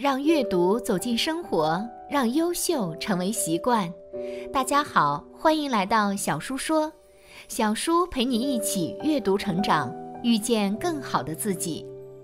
让阅读走进生活，让优秀成为习惯。大家好，欢迎来到小叔说，小叔陪你一起阅读成长，遇见更好的自己。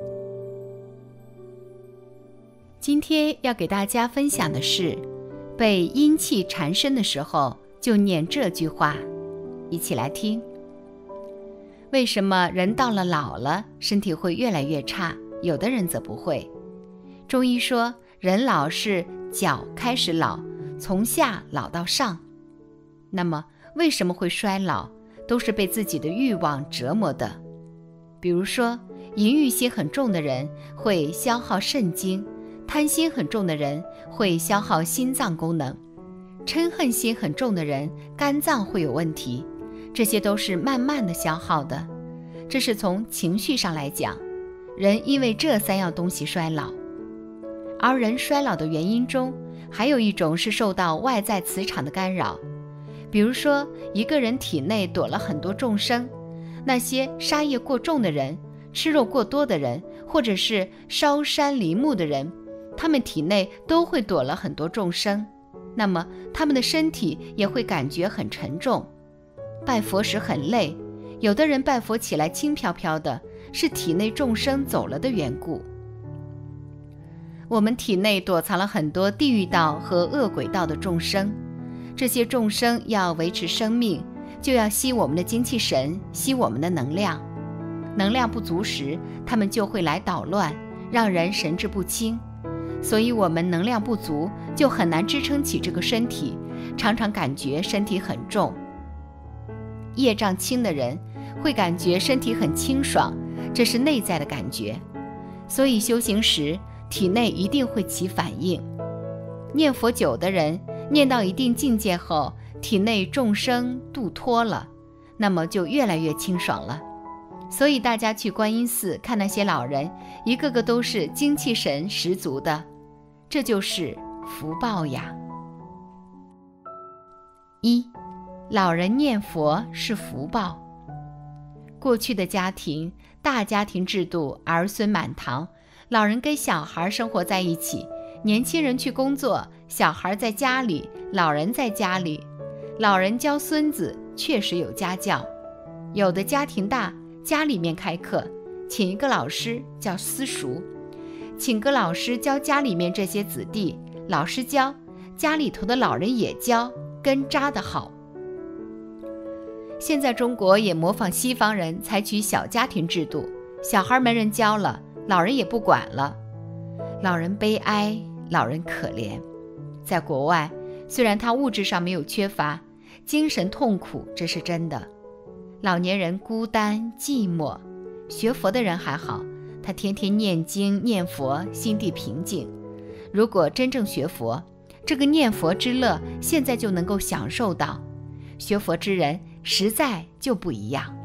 今天要给大家分享的是，被阴气缠身的时候就念这句话，一起来听。为什么人到了老了，身体会越来越差，有的人则不会？中医说，人老是脚开始老，从下老到上。那么为什么会衰老？都是被自己的欲望折磨的。比如说，淫欲心很重的人会消耗肾精，贪心很重的人会消耗心脏功能，嗔恨心很重的人肝脏会有问题，这些都是慢慢的消耗的。这是从情绪上来讲，人因为这三样东西衰老。而人衰老的原因中，还有一种是受到外在磁场的干扰。比如说，一个人体内躲了很多众生，那些杀业过重的人，吃肉过多的人，或者是烧山林木的人，他们体内都会躲了很多众生，那么他们的身体也会感觉很沉重。拜佛时很累，有的人拜佛起来轻飘飘的，是体内众生走了的缘故。我们体内躲藏了很多地狱道和恶鬼道的众生，这些众生要维持生命，就要吸我们的精气神，吸我们的能量。能量不足时，他们就会来捣乱，让人神志不清。所以我们能量不足，就很难支撑起这个身体，常常感觉身体很重。业障轻的人会感觉身体很清爽，这是内在的感觉。所以修行时体内一定会起反应。念佛久的人，念到一定境界后，体内众生度脱了，那么就越来越清爽了。所以大家去观音寺看那些老人，一个个都是精气神十足的，这就是福报呀。一，老人念佛是福报。过去的家庭，大家庭制度，儿孙满堂，老人跟小孩生活在一起，年轻人去工作，小孩在家里，老人在家里。老人教孙子确实有家教，有的家庭大，家里面开课，请一个老师叫私塾，请个老师教家里面这些子弟，老师教，家里头的老人也教，根扎得好。现在中国也模仿西方人，采取小家庭制度，小孩没人教了，老人也不管了。老人悲哀，老人可怜。在国外，虽然他物质上没有缺乏，精神痛苦，这是真的。老年人孤单寂寞，学佛的人还好，他天天念经念佛，心地平静。如果真正学佛，这个念佛之乐现在就能够享受到，学佛之人实在就不一样。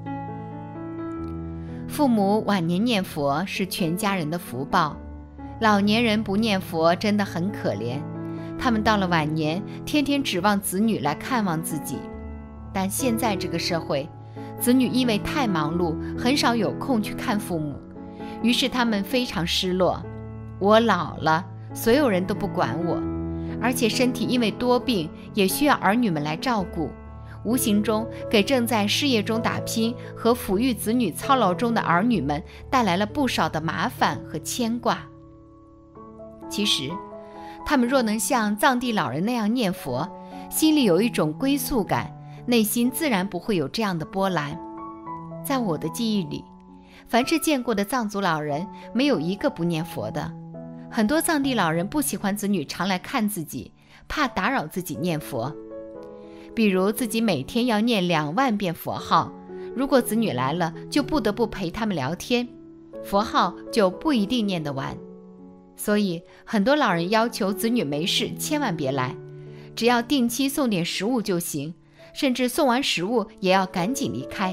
父母晚年念佛是全家人的福报，老年人不念佛真的很可怜，他们到了晚年，天天指望子女来看望自己。但现在这个社会，子女因为太忙碌，很少有空去看父母，于是他们非常失落。我老了，所有人都不管我，而且身体因为多病，也需要儿女们来照顾，无形中给正在事业中打拼和抚育子女操劳中的儿女们带来了不少的麻烦和牵挂。其实他们若能像藏地老人那样念佛，心里有一种归宿感，内心自然不会有这样的波澜。在我的记忆里，凡是见过的藏族老人，没有一个不念佛的。很多藏地老人不喜欢子女常来看自己，怕打扰自己念佛。比如自己每天要念2万遍佛号，如果子女来了，就不得不陪他们聊天，佛号就不一定念得完。所以很多老人要求子女没事千万别来，只要定期送点食物就行，甚至送完食物也要赶紧离开。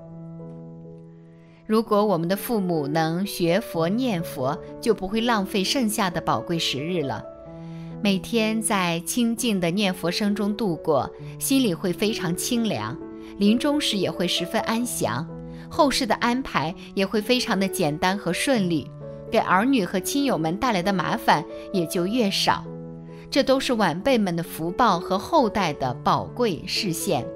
如果我们的父母能学佛念佛，就不会浪费剩下的宝贵时日了。每天在清静的念佛声中度过，心里会非常清凉，临终时也会十分安详，后世的安排也会非常的简单和顺利， 给儿女和亲友们带来的麻烦也就越少。这都是晚辈们的福报和后代的宝贵视线。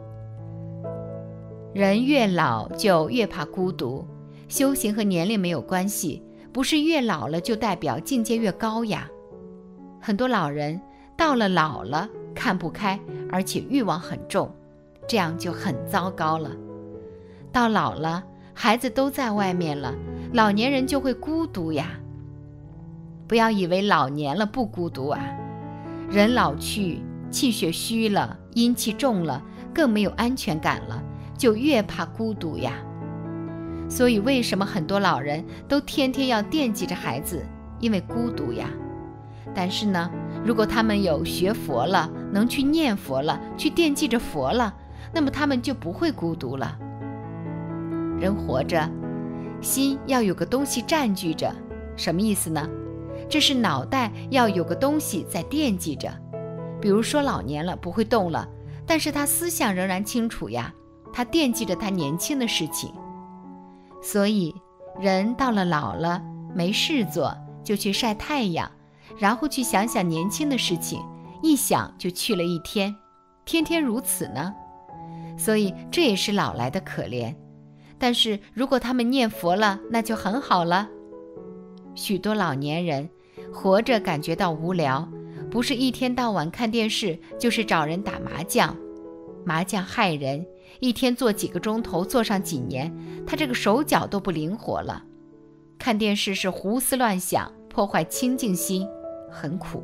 人越老就越怕孤独，修行和年龄没有关系，不是越老了就代表境界越高呀。很多老人到了老了看不开，而且欲望很重，这样就很糟糕了。到老了，孩子都在外面了，老年人就会孤独呀。不要以为老年了不孤独啊，人老去，气血虚了，阴气重了，更没有安全感了，就越怕孤独呀。所以为什么很多老人都天天要惦记着孩子？因为孤独呀。但是呢，如果他们有学佛了，能去念佛了，去惦记着佛了，那么他们就不会孤独了。人活着，心要有个东西占据着，什么意思呢？这是脑袋要有个东西在惦记着。比如说老年了，不会动了，但是他思想仍然清楚呀，他惦记着他年轻的事情。所以人到了老了，没事做，就去晒太阳，然后去想想年轻的事情，一想就去了一天，天天如此呢。所以这也是老来的可怜。但是如果他们念佛了，那就很好了。许多老年人活着感觉到无聊，不是一天到晚看电视，就是找人打麻将。麻将害人，一天做几个钟头，做上几年，他这个手脚都不灵活了。看电视是胡思乱想，破坏清净心，很苦。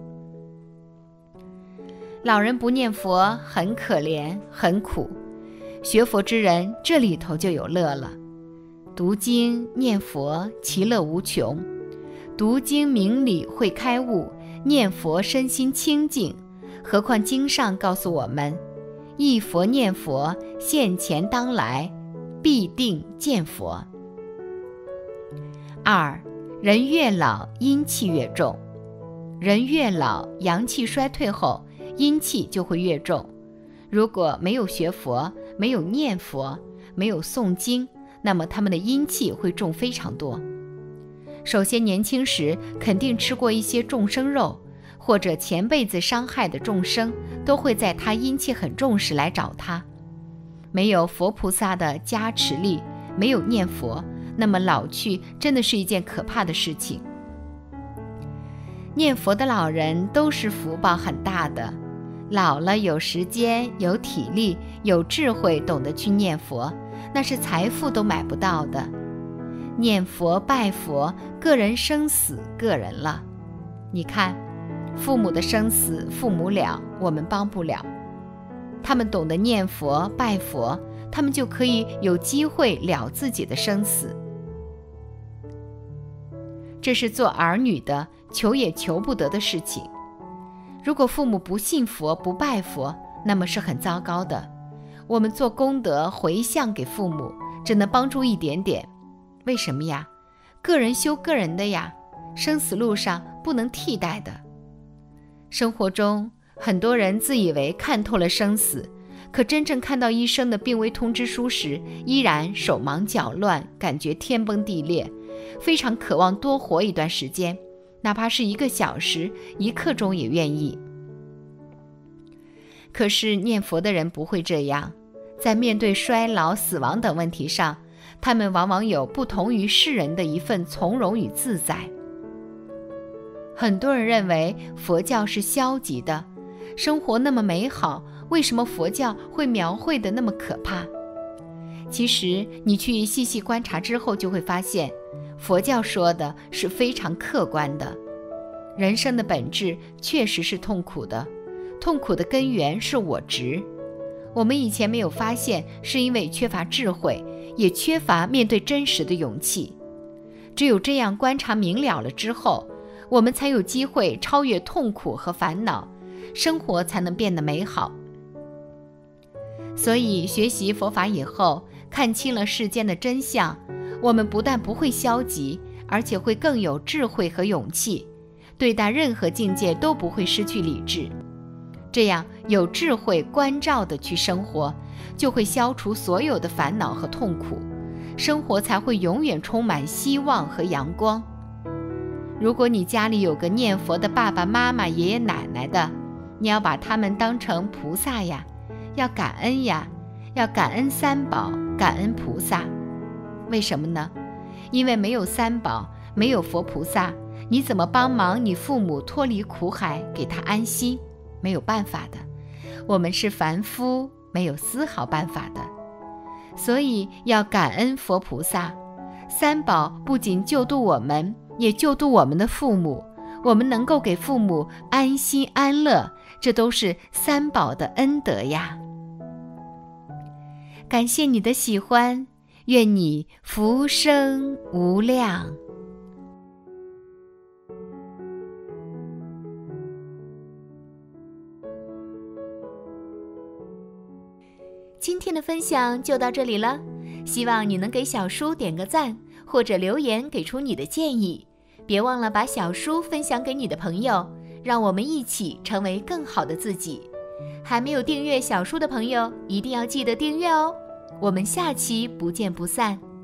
老人不念佛很可怜，很苦。学佛之人这里头就有乐了，读经念佛其乐无穷，读经明理会开悟，念佛身心清净。何况经上告诉我们，忆佛念佛，现前当来，必定见佛。二，人越老阴气越重。人越老，阳气衰退后，阴气就会越重。如果没有学佛，没有念佛，没有诵经，那么他们的阴气会重非常多。首先年轻时肯定吃过一些众生肉，或者前辈子伤害的众生都会在他阴气很重时来找他。没有佛菩萨的加持力，没有念佛，那么老去真的是一件可怕的事情。念佛的老人都是福报很大的，老了有时间，有体力，有智慧，懂得去念佛，那是财富都买不到的。念佛拜佛，个人生死个人了。你看，父母的生死父母了，我们帮不了。他们懂得念佛拜佛，他们就可以有机会了自己的生死。这是做儿女的求也求不得的事情。如果父母不信佛不拜佛，那么是很糟糕的。我们做功德回向给父母，只能帮助一点点。为什么呀？个人修个人的呀，生死路上不能替代的。生活中很多人自以为看透了生死，可真正看到医生的病危通知书时，依然手忙脚乱，感觉天崩地裂，非常渴望多活一段时间，哪怕是1个小时1刻钟也愿意。可是念佛的人不会这样，在面对衰老死亡等问题上，他们往往有不同于世人的一份从容与自在。很多人认为佛教是消极的，生活那么美好，为什么佛教会描绘得那么可怕？其实你去细细观察之后，就会发现佛教说的是非常客观的。人生的本质确实是痛苦的，痛苦的根源是我执。我们以前没有发现，是因为缺乏智慧，也缺乏面对真实的勇气。只有这样观察明了了之后，我们才有机会超越痛苦和烦恼，生活才能变得美好。所以学习佛法以后，看清了世间的真相，我们不但不会消极，而且会更有智慧和勇气，对待任何境界都不会失去理智。这样有智慧关照地去生活，就会消除所有的烦恼和痛苦，生活才会永远充满希望和阳光。 如果你家里有个念佛的爸爸妈妈、爷爷奶奶的，你要把他们当成菩萨呀，要感恩呀，要感恩三宝，感恩菩萨。为什么呢？因为没有三宝，没有佛菩萨，你怎么帮忙你父母脱离苦海，给他安心？没有办法的。我们是凡夫，没有丝毫办法的。所以要感恩佛菩萨。三宝不仅救度我们，也救度我们的父母。我们能够给父母安心安乐，这都是三宝的恩德呀。感谢你的喜欢，愿你福生无量。今天的分享就到这里了，希望你能给小叔点个赞，或者留言给出你的建议。别忘了把小叔分享给你的朋友，让我们一起成为更好的自己。还没有订阅小叔的朋友，一定要记得订阅哦。我们下期不见不散。